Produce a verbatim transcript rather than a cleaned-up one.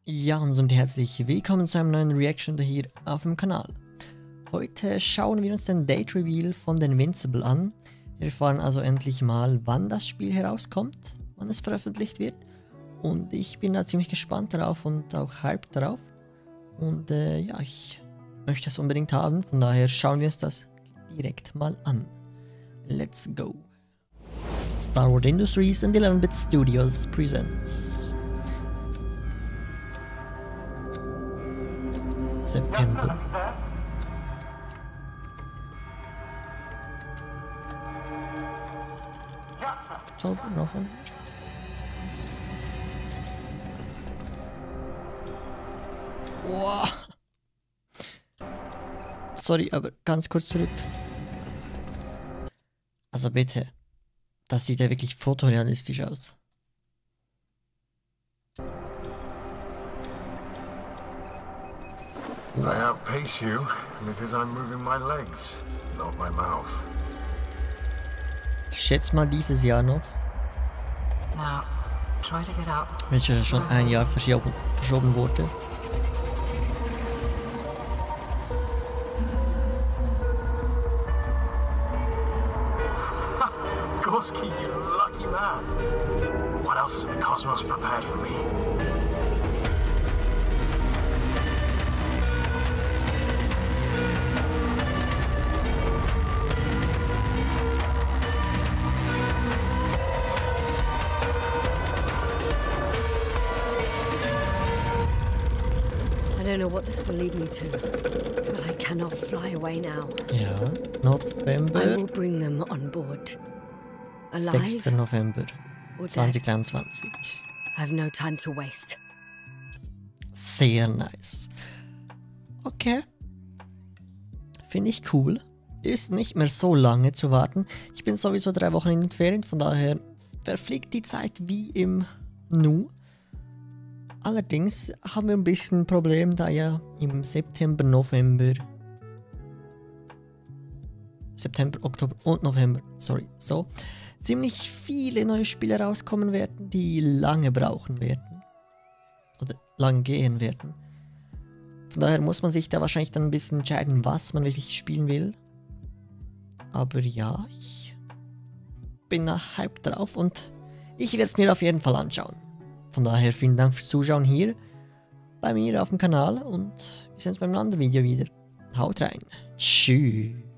Ja, und somit herzlich willkommen zu einem neuen Reaction hier auf dem Kanal. Heute schauen wir uns den Date Reveal von den Invincible an. Wir erfahren also endlich mal, wann das Spiel herauskommt, wann es veröffentlicht wird. Und ich bin da ziemlich gespannt darauf und auch hyped darauf. Und äh, ja, ich möchte es unbedingt haben, von daher schauen wir uns das direkt mal an. Let's go. Star Wars Industries and eleven bit Studios presents September. Oktober, November. Wow. Sorry, aber ganz kurz zurück. Also bitte. Das sieht ja wirklich fotorealistisch aus. I outpace you because I'm moving my legs, not my mouth. Ich schätze mal dieses Jahr noch. Now, try to get up. Welches schon ein Jahr verschoben, verschoben wurde. Gorski, you lucky man. What else is the cosmos prepared for me? I don't know what this will lead me to, but I cannot fly away now. Ja, I November. will bring them on board. sechster Alive November or dead. zwanzig dreiundzwanzig. I have no time to waste. Sehr nice. Okay. Finde ich cool. Ist nicht mehr so lange zu warten. Ich bin sowieso drei Wochen in den Ferien, von daher verfliegt die Zeit wie im Nu. Allerdings haben wir ein bisschen ein Problem, da ja im September, November, September, Oktober und November, sorry, so, ziemlich viele neue Spiele rauskommen werden, die lange brauchen werden. Oder lang gehen werden. Von daher muss man sich da wahrscheinlich dann ein bisschen entscheiden, was man wirklich spielen will. Aber ja, ich bin nach Hype drauf und ich werde es mir auf jeden Fall anschauen. Von daher vielen Dank fürs Zuschauen hier bei mir auf dem Kanal und wir sehen uns beim anderen Video wieder. Haut rein. Tschüss.